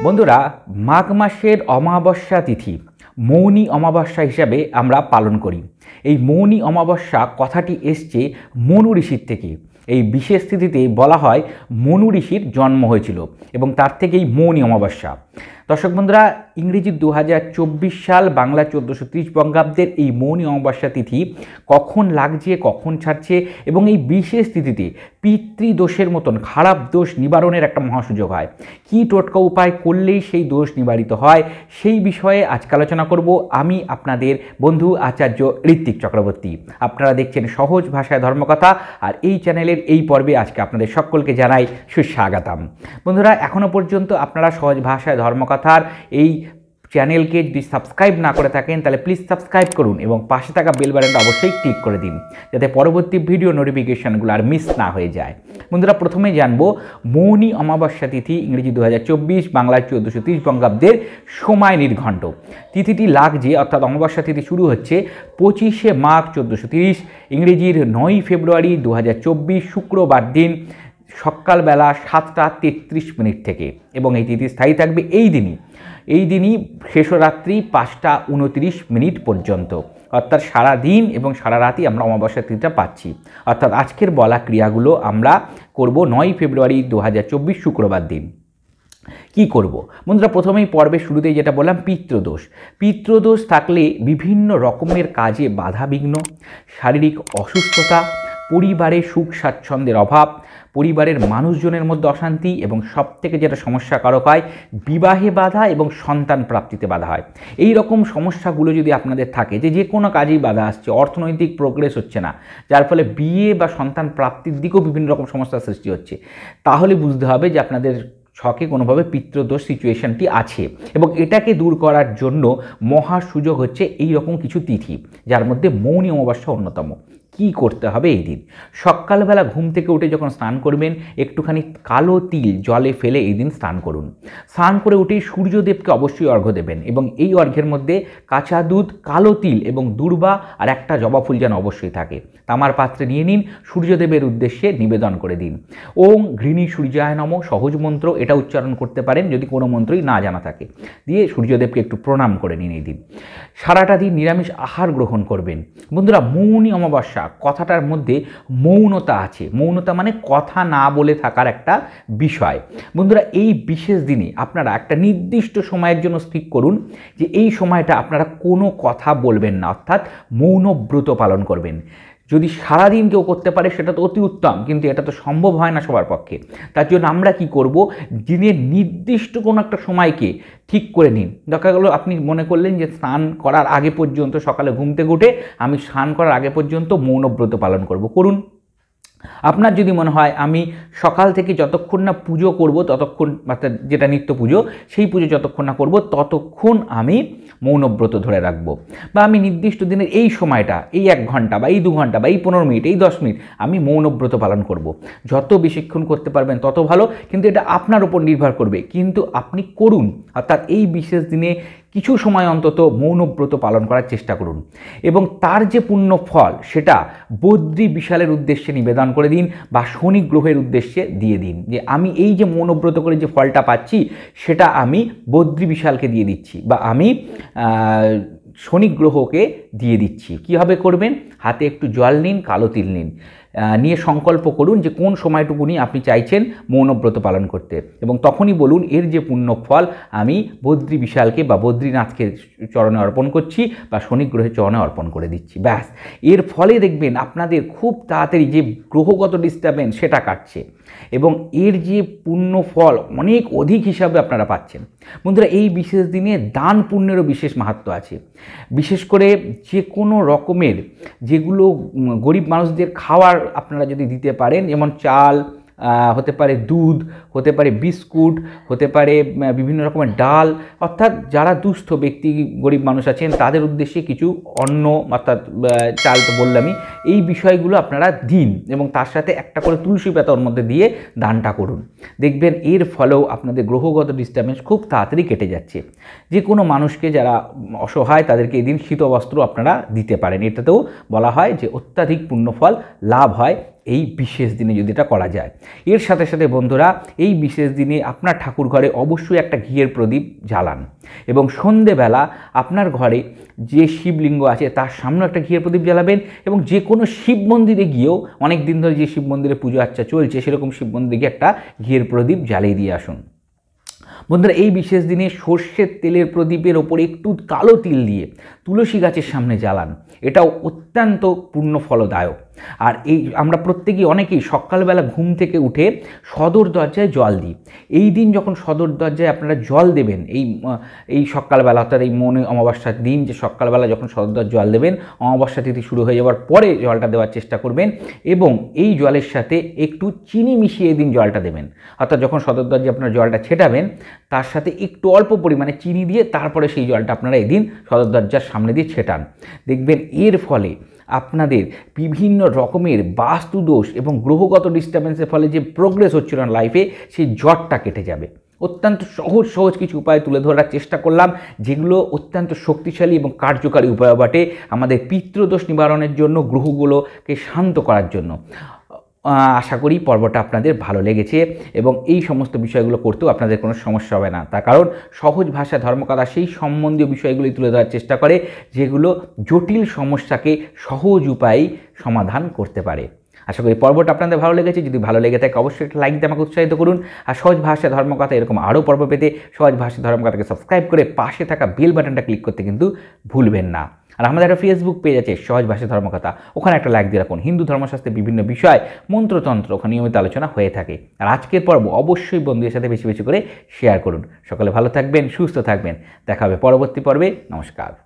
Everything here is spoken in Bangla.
বন্ধুরা, মাঘ মাসের অমাবস্যা তিথি মৌনী অমাবস্যা হিসাবে আমরা পালন করি। এই মৌনী অমাবস্যা কথাটি এসছে মনু ঋষির থেকে। এই বিশেষ তিথিতে বলা হয় মনু ঋষির জন্ম হয়েছিল এবং তার থেকেই মৌনী অমাবস্যা। দর্শক বন্ধুরা, ইংরেজি 2024 সাল, বাংলা 1430 বঙ্গাব্দের এই মৌনী অমাবস্যা তিথি কখন লাগছে, কখন ছাড়ছে এবং এই বিশেষ তিথিতে পিতৃদোষের মতন খারাপ দোষ নিবারণের একটা মহাসুযোগ হয়। কী টোটকা উপায় করলেই সেই দোষ নিবারিত হয়, সেই বিষয়ে আজকে আলোচনা করব আমি, আপনাদের বন্ধু আচার্য ঋত্বিক চক্রবর্তী। আপনারা দেখছেন সহজ ভাষায় ধর্মকথা, আর এই চ্যানেলের এই পর্বে আজকে আপনাদের সকলকে জানাই সুস্বাগতম। বন্ধুরা, এখনও পর্যন্ত আপনারা সহজ ভাষায় ধর্মকথার এই চ্যানেলকে যদি সাবস্ক্রাইব না করে থাকেন তাহলে প্লিজ সাবস্ক্রাইব করুন এবং পাশে থাকা বেল বাটনটা অবশ্যই ক্লিক করে দিন, যাতে পরবর্তী ভিডিও নোটিফিকেশানগুলো আর মিস না হয়ে যায়। বন্ধুরা, প্রথমে জানবো মৌনী অমাবস্যা তিথি ইংরেজি 2024, বাংলায় 1430 বঙ্গাব্দের সময় নির্ঘণ্ট। তিথিটি লাগছে, অর্থাৎ অমাবস্যা তিথি শুরু হচ্ছে 25শে মাঘ 1430, ইংরেজির 9ই ফেব্রুয়ারি 2024 শুক্রবার দিন সকালবেলা 7টা 33 মিনিট থেকে, এবং এই তিথি স্থায়ী থাকবে এই দিনই শেষরাত্রি 5টা 29 মিনিট পর্যন্ত। অর্থাৎ সারা দিন এবং সারা রাতই আমরা অমাবস্যা তিথিটা পাচ্ছি। অর্থাৎ আজকের বলা ক্রিয়াগুলো আমরা করব 9ই ফেব্রুয়ারি 2024 শুক্রবার দিন। কি করব বন্ধুরা? প্রথমেই পর্বের শুরুতেই যেটা বললাম, পিতৃদোষ থাকলে বিভিন্ন রকমের কাজে বাধাবিঘ্ন, শারীরিক অসুস্থতা, পরিবারে সুখ স্বাচ্ছন্দ্যের অভাব, পরিবারের মানুষজনের মধ্যে অশান্তি এবং সবথেকে যেটা সমস্যাকারক হয়, বিবাহে বাধা এবং সন্তান প্রাপ্তিতে বাধা হয়। এই রকম সমস্যাগুলো যদি আপনাদের থাকে, যে কোনো কাজেই বাধা আসছে, অর্থনৈতিক প্রোগ্রেস হচ্ছে না, যার ফলে বিয়ে বা সন্তান প্রাপ্তির দিকেও বিভিন্ন রকম সমস্যার সৃষ্টি হচ্ছে, তাহলে বুঝতে হবে যে আপনাদের ছকে কোনোভাবে পিতৃদোষ সিচুয়েশনটি আছে, এবং এটাকে দূর করার জন্য মহা সুযোগ হচ্ছে এই রকম কিছু তিথি, যার মধ্যে মৌনী অমাবস্যা অন্যতম। কি করতে হবে? এই দিন সকালবেলা ঘুম থেকে উঠে যখন স্নান করবেন, একটুখানি কালো তিল জলে ফেলে এই দিন স্নান করুন। স্নান করে উঠেই সূর্যদেবকে অবশ্যই অর্ঘ্য দেবেন, এবং এই অর্ঘ্যের মধ্যে কাঁচা দুধ, কালো তিল এবং দূর্বা আর একটা জবা ফুল যেন অবশ্যই থাকে, তামার পাত্রে নিয়ে নিন, সূর্যদেবের উদ্দেশ্যে নিবেদন করে দিন। ওং ঘৃণী সূর্যায় নমঃ সহজ মন্ত্র, এটা উচ্চারণ করতে পারেন যদি কোনো মন্ত্রই না জানা থাকে, দিয়ে সূর্যদেবকে একটু প্রণাম করে নিন। এই দিন সারাটা দিন নিরামিষ আহার গ্রহণ করবেন। বন্ধুরা, মৌনী অমাবস্যা কথাটার মধ্যে মৌনতা আছে। মৌনতা মানে কথা না বলে থাকার একটা বিষয়। বন্ধুরা, এই বিশেষ দিনে আপনারা একটা নির্দিষ্ট সময়ের জন্য স্থির করুন যে এই সময়টা আপনারা কোনো কথা বলবেন না, অর্থাৎ মৌনব্রত পালন করবেন। যদি সারাদিন কেউ করতে পারে সেটা তো অতি উত্তম, কিন্তু এটা তো সম্ভব হয় না সবার পক্ষে। তার জন্য আমরা কি করব, দিনের নির্দিষ্ট কোনো একটা সময়কে ঠিক করে নিন। দেখা গেল আপনি মনে করলেন যে স্নান করার আগে পর্যন্ত, সকালে ঘুম থেকে উঠে আমি স্নান করার আগে পর্যন্ত মৌনব্রত পালন করুন। আপনার যদি মনে হয় আমি সকাল থেকে যতক্ষণ না পুজো করব ততক্ষণ, অর্থাৎ যেটা নিত্য পুজো, সেই পুজো যতক্ষণ না করব ততক্ষণ আমি মৌনব্রত ধরে রাখবো, বা আমি নির্দিষ্ট দিনের এই সময়টা, এই 1 ঘন্টা বা এই 2 ঘন্টা বা এই 15 মিনিট, এই 10 মিনিট আমি মৌনব্রত পালন করব। যত বেশিক্ষণ করতে পারবেন তত ভালো, কিন্তু এটা আপনার উপর নির্ভর করবে, কিন্তু আপনি করুন। অর্থাৎ এই বিশেষ দিনে কিছু সময় অন্তত মৌনব্রত পালন করার চেষ্টা করুন, এবং তার যে পুণ্য ফল সেটা বদ্রী বিশালের উদ্দেশ্যে নিবেদন করে দিন, বা শনি গ্রহের উদ্দেশ্যে দিয়ে দিন, যে আমি এই যে মৌনব্রত করে যে ফলটা পাচ্ছি সেটা আমি বদ্রী বিশালকে দিয়ে দিচ্ছি, বা আমি শনি গ্রহকে দিয়ে দিচ্ছি। কীভাবে করবেন? হাতে একটু জল নিন, কালো তিল নিন, নিয়ে সংকল্প করুন যে কোন সময়টুকুনি আপনি চাইছেন মৌনব্রত পালন করতে, এবং তখনই বলুন এর যে পুণ্য ফল আমি বদ্রী বিশালকে বা বদ্রীনাথকে চরণে অর্পণ করছি, বা শনি গ্রহের চরণে অর্পণ করে দিচ্ছি। ব্যাস, এর ফলে দেখবেন আপনাদের খুব তাড়াতাড়ি যে গ্রহগত ডিস্টার্বেন্স সেটা কাটছে, এবং এর যে পুণ্য ফল অনেক অধিক হিসাবে আপনারা পাচ্ছেন। বন্ধুরা, এই বিশেষ দিনে দান পুণ্যেরও বিশেষ মাহাত্ম্য আছে। বিশেষ করে যে কোনো রকমের যেগুলো গরিব মানুষদের খাওয়ার আপনারা যদি দিতে পারেন, যেমন চাল, হতে পারে দুধ, হতে পারে বিস্কুট, হতে পারে বিভিন্ন রকমের ডাল, অর্থাৎ যারা দুস্থ ব্যক্তি গরিব মানুষ আছেন তাদের উদ্দেশ্যে কিছু অন্ন, অর্থাৎ চাল তো বললামই, এই বিষয়গুলো আপনারা দিন, এবং তার সাথে একটা করে তুলসী পাতা ওর মধ্যে দিয়ে দানটা করুন। দেখবেন এর ফলেও আপনাদের গ্রহগত ডিস্টার্বেন্স খুব তাড়াতাড়ি কেটে যাচ্ছে। যে কোনো মানুষকে যারা অসহায় তাদেরকে এদিন শীতবস্ত্র আপনারা দিতে পারেন। এটাতেও বলা হয় যে অত্যাধিক পুণ্যফল লাভ হয় এই বিশেষ দিনে যদি এটা করা যায়। এর সাথে সাথে বন্ধুরা, এই বিশেষ দিনে আপনার ঠাকুর ঘরে অবশ্যই একটা ঘিয়ের প্রদীপ জ্বালান এবং সন্ধেবেলা আপনার ঘরে যে শিবলিঙ্গ আছে তার সামনে একটা ঘিয়ের প্রদীপ জ্বালাবেন এবং যে কোনো শিব মন্দিরে গিয়েও, অনেক দিন ধরে যে শিব মন্দিরে পুজো আর্চা চলছে সেরকম শিব মন্দিরে গিয়ে একটা ঘিয়ের প্রদীপ জ্বালিয়ে দিয়ে আসুন। বন্ধুরা, এই বিশেষ দিনে সর্ষের তেলের প্রদীপের ওপরে একটু কালো তিল দিয়ে তুলসী গাছের সামনে জ্বালান, এটাও অত্যন্ত পূর্ণ ফলদায়ক। আর এই আমরা প্রত্যেকেই অনেকেই সকালবেলা ঘুম থেকে উঠে সদর দরজায় জল দিই। এই দিন যখন সদর দরজায় আপনারা জল দেবেন, এই সকালবেলা অর্থাৎ এই মৌনী অমাবস্যার দিন যে সকালবেলা যখন সদর দরজায় জল দেবেন, অমাবস্যা তিথি শুরু হয়ে যাওয়ার পরে জলটা দেওয়ার চেষ্টা করবেন এবং এই জলের সাথে একটু চিনি মিশিয়ে এই দিন জলটা দেবেন। অর্থাৎ যখন সদর দরজায় আপনারা জলটা ছেটাবেন তার সাথে একটু অল্প পরিমাণে চিনি দিয়ে তারপরে সেই জলটা আপনারা এই দিন সদর দরজার সামনে দিয়ে ছেটান। দেখবেন এর ফলে আপনাদের বিভিন্ন রকমের বাস্তুদোষ এবং গ্রহগত ডিস্টার্বেন্সের ফলে যে প্রোগ্রেস হচ্ছিল না লাইফে, সেই জটটা কেটে যাবে। অত্যন্ত সহজ কিছু উপায় তুলে ধরার চেষ্টা করলাম, যেগুলো অত্যন্ত শক্তিশালী এবং কার্যকারী উপায় বটে আমাদের পিতৃদোষ নিবারণের জন্য, গ্রহগুলোকে শান্ত করার জন্য। আশা করি পর্বটা আপনাদের ভালো লেগেছে এবং এই সমস্ত বিষয়গুলো করতেও আপনাদের কোনো সমস্যা হবে না। তার কারণ সহজ ভাষা ধর্মকথা সেই সম্বন্ধীয় বিষয়গুলি তুলে ধরার চেষ্টা করে, যেগুলো জটিল সমস্যাকে সহজ উপায়ে সমাধান করতে পারে। আশা করি পর্বটা আপনাদের ভালো লেগেছে। যদি ভালো লেগে থাকে অবশ্যই একটা লাইক দিয়ে আমাকে উৎসাহিত করুন। আর সহজ ভাষা ধর্মকথা এরকম আরও পর্ব পেতে সহজ ভাষা ধর্মকথাকে সাবস্ক্রাইব করে পাশে থাকা বেল বাটনটা ক্লিক করতে কিন্তু ভুলবেন না। আর আমাদের একটা ফেসবুক পেজ আছে সহজ ভাষা ধর্মকথা, ওখানে একটা লাইক দিয়ে রাখুন। হিন্দু ধর্মশাস্ত্রের বিভিন্ন বিষয়, মন্ত্রতন্ত্র ওখানে নিয়মিত আলোচনা হয়ে থাকে। আর আজকের পর্ব অবশ্যই বন্ধুদের সাথে বেশি বেশি করে শেয়ার করুন। সকলে ভালো থাকবেন, সুস্থ থাকবেন। দেখা হবে পরবর্তী পর্বে। নমস্কার।